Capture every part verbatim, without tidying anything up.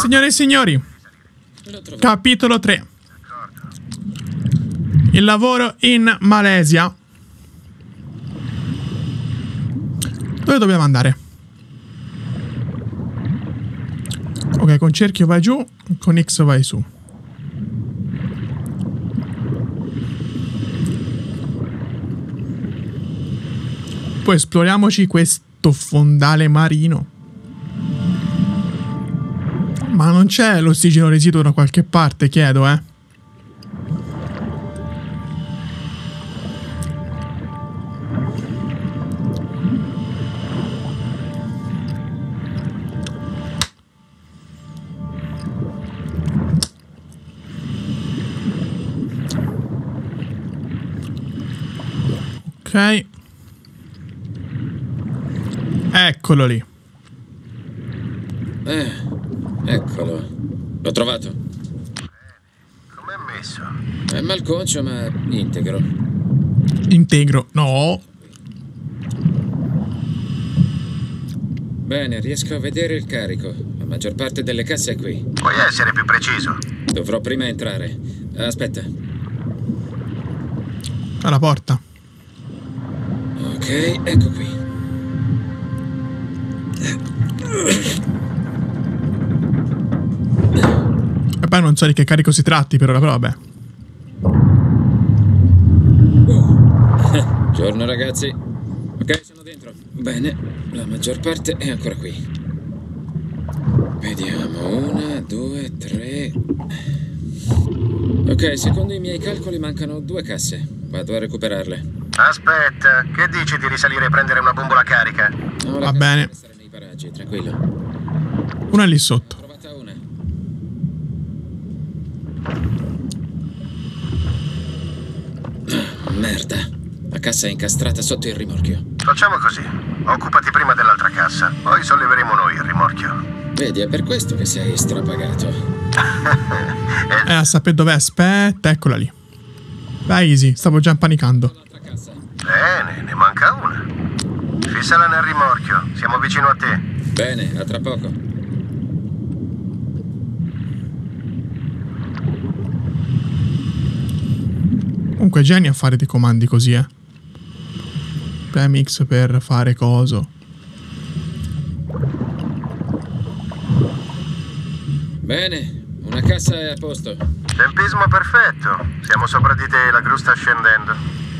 Signore e signori, capitolo tre. Il lavoro in Malesia. Dove dobbiamo andare? Ok, con cerchio vai giù, con X vai su. Poi esploriamoci questo fondale marino. Ma non c'è l'ossigeno residuo da qualche parte, chiedo, eh. Ok. Eccolo lì. Eh, eccolo. L'ho trovato. Com'è messo? È malconcio, ma integro. Integro. No. Bene, riesco a vedere il carico. La maggior parte delle casse è qui. Puoi essere più preciso? Dovrò prima entrare. Aspetta. Alla porta. Ok, ecco qui. E poi non so di che carico si tratti per ora, però vabbè. Uh. Giorno ragazzi. Ok, sono dentro. Bene, la maggior parte è ancora qui. Vediamo, una, due, tre. Ok, secondo i miei calcoli mancano due casse. Vado a recuperarle. Aspetta, che dici di risalire e prendere una bombola carica? No, Va bene. Deve essere nei paraggi, tranquillo. Una lì sotto. Ho trovata una. Ah, merda. La cassa è incastrata sotto il rimorchio. Facciamo così. Occupati prima dell'altra cassa, poi solleveremo noi il rimorchio. Vedi, è per questo che sei strapagato. Eh, a sapere dov'è? Aspetta, eccola lì. Vai, easy, stavo già impanicando. Bene, ne manca una. Fissala nel rimorchio, siamo vicino a te. Bene, a tra poco. Comunque geni a fare dei comandi così, eh. Premi X per fare coso. Bene, una cassa è a posto. Tempismo perfetto. Siamo sopra di te, la gru sta scendendo.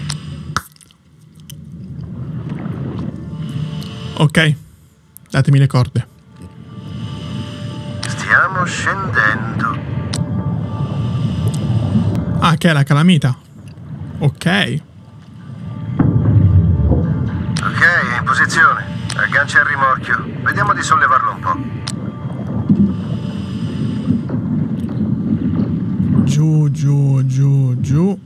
Ok. Datemi le corde. Stiamo scendendo. Ah, che è la calamita. Ok. Ok, è in posizione. Aggancia il rimorchio. Vediamo di sollevarlo un po'. Giù, giù, giù, giù.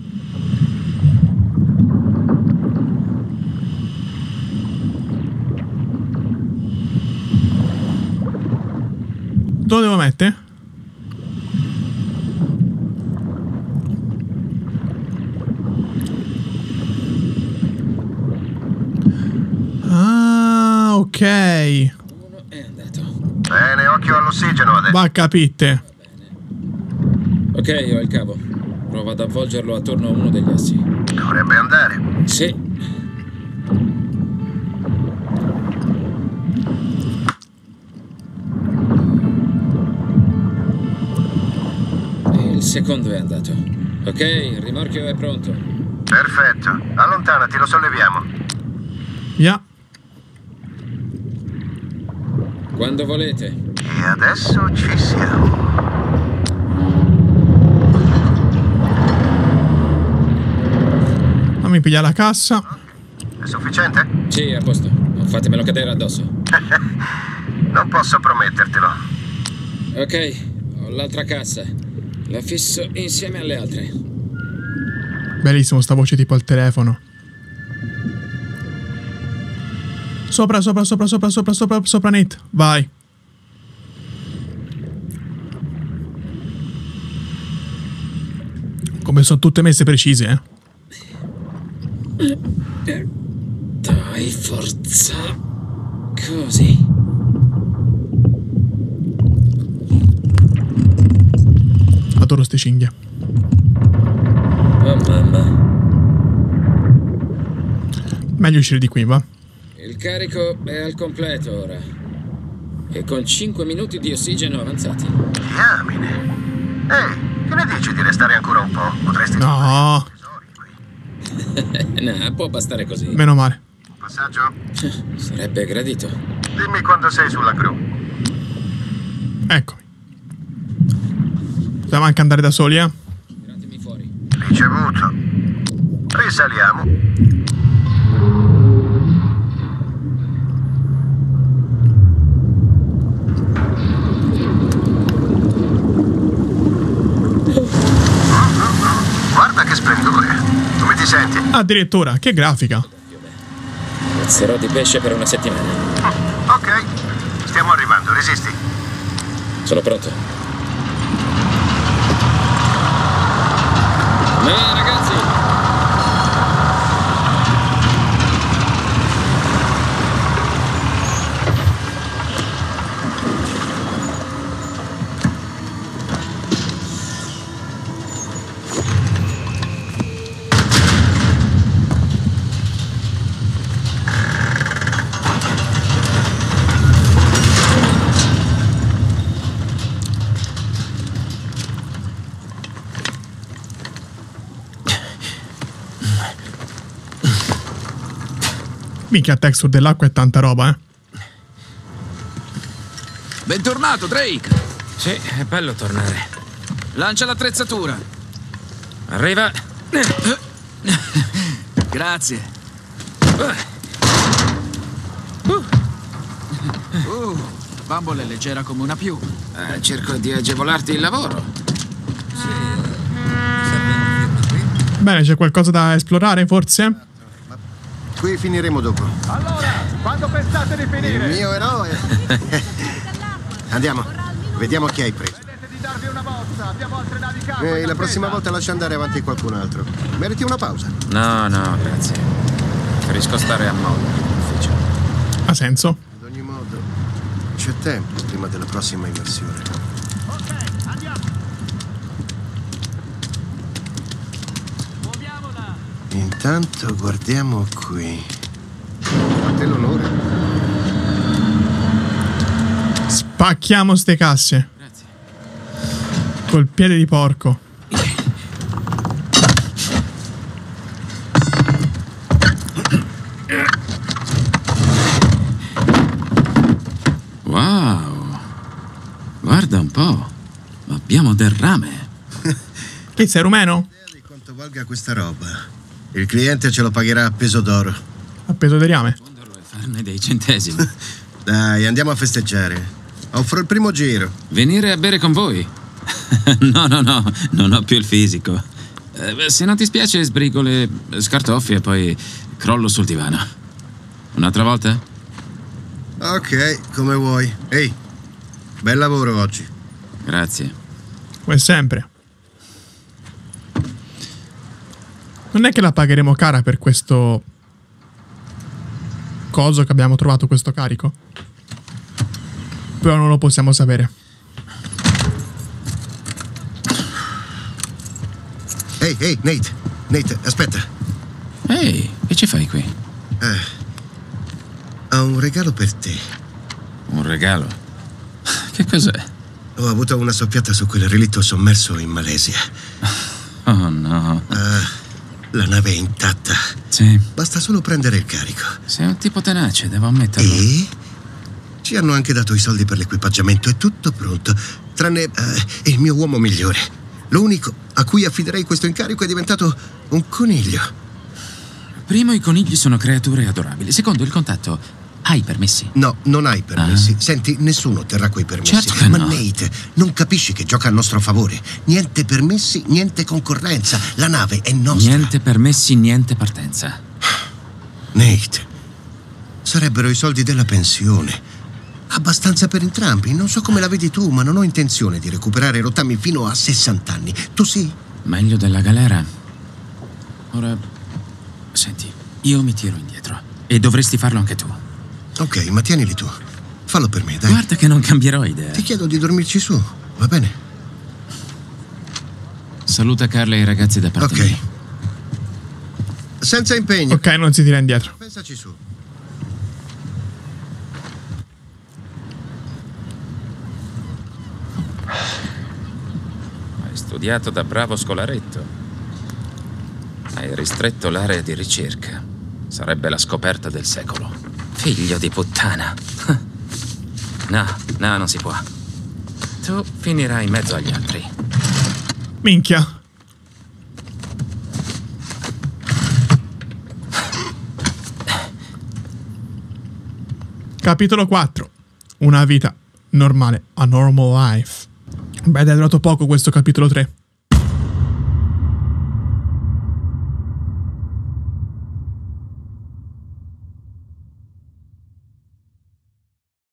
Dove devo mettere? Ah, ok. Uno è andato. Bene, occhio all'ossigeno adesso. Va, capite. Ok, ho il cavo. Prova ad avvolgerlo attorno a uno degli assi. Dovrebbe andare. Sì. Il secondo è andato. Ok, il rimorchio è pronto. Perfetto. Allontanati, lo solleviamo. Via. Quando volete. E adesso ci siamo. Fammi pigliare la cassa. È sufficiente? Sì, a posto. Non fatemelo cadere addosso. Non posso promettertelo. Ok, ho l'altra cassa. La fisso insieme alle altre. Bellissimo sta voce tipo al telefono. Sopra, sopra, sopra, sopra, sopra, sopra, sopra Nate. Vai. Come sono tutte messe precise, eh. Dai, forza. Così. Adoro ste cinghie. Oh mamma. Meglio uscire di qui, va? Il carico è al completo ora. E con cinque minuti di ossigeno avanzati. Diamine. Ehi, che ne dici di restare ancora un po'? Potresti... No. No, può bastare così. Meno male. Passaggio? Sarebbe gradito. Dimmi quando sei sulla gru. Eccomi. Dobbiamo anche andare da soli, eh? Tiratemi fuori. Ricevuto. Risaliamo. Guarda che splendore. Come ti senti? Addirittura, che grafica. Pezzerò di pesce per una settimana. Ok. Stiamo arrivando, resisti. Sono pronto. Come va, ragazzi? Minchia, la texture dell'acqua è tanta roba, eh. Bentornato, Drake. Sì, è bello tornare. Lancia l'attrezzatura. Arriva. Grazie. Uh, Bumble è leggera come una piuma. Eh, cerco di agevolarti il lavoro. Bene, c'è qualcosa da esplorare, forse? Qui finiremo dopo. Allora, quando pensate di finire? Il mio eroe. Andiamo. Vediamo chi hai preso. Vedete di darvi una mossa, abbiamo altre navi cargo. E la prossima volta lascia andare avanti qualcun altro. Meriti una pausa. No, no, grazie. Preferisco stare a molla all'ufficio. Ha senso? Ad ogni modo, c'è tempo prima della prossima immersione. Ok, andiamo. Muoviamola. Intanto guardiamo qui. Fate l'onore. Spacchiamo ste casse. Grazie. Col piede di porco. Wow. Guarda un po'. Abbiamo del rame. Che sei rumeno? Di quanto valga questa roba. Il cliente ce lo pagherà a peso d'oro. Appeso di rame. E farne dei centesimi. Dai, andiamo a festeggiare. Offro il primo giro. Venire a bere con voi? No, no, no. Non ho più il fisico. Eh, se non ti spiace, sbrigo le scartoffie e poi crollo sul divano. Un'altra volta? Ok, come vuoi. Ehi, bel lavoro oggi. Grazie. Come sempre. Non è che la pagheremo cara per questo coso che abbiamo trovato, questo carico. Però non lo possiamo sapere. Ehi, ehi, Nate. Nate, aspetta. Ehi, che ci fai qui? Eh, ho un regalo per te. Un regalo? Che cos'è? Ho avuto una soffiata su quel relitto sommerso in Malesia. Oh no. Ah, la nave è intatta. Sì. Basta solo prendere il carico. Sei un tipo tenace, devo ammetterlo. E ci hanno anche dato i soldi per l'equipaggiamento. È tutto pronto. Tranne eh, il mio uomo migliore. L'unico a cui affiderei questo incarico è diventato un coniglio. Primo, i conigli sono creature adorabili. Secondo, il contatto. Hai i permessi? No, non hai permessi. Ah. Senti, nessuno terrà quei permessi. Certo che Ma no. Nate, non capisci che gioca a nostro favore. Niente permessi, niente concorrenza. La nave è nostra. Niente permessi, niente partenza. Nate, sarebbero i soldi della pensione. Abbastanza per entrambi. Non so come la vedi tu, ma non ho intenzione di recuperare rottami fino a sessanta anni. Tu sì? Meglio della galera. Ora, senti, io mi tiro indietro. E dovresti farlo anche tu. Ok, ma tienili tu. Fallo per me, dai. Guarda che non cambierò idea. Ti chiedo di dormirci su, va bene? Saluta Carla e i ragazzi da parte Ok. mia. Senza impegno. Ok, non si tira indietro. Pensaci su. Hai studiato da bravo scolaretto. Hai ristretto l'area di ricerca. Sarebbe la scoperta del secolo. Figlio di puttana. No, no, non si può. Tu finirai in mezzo agli altri. Minchia. Capitolo quattro. Una vita normale. A normal life. Beh, è durato poco questo capitolo tre.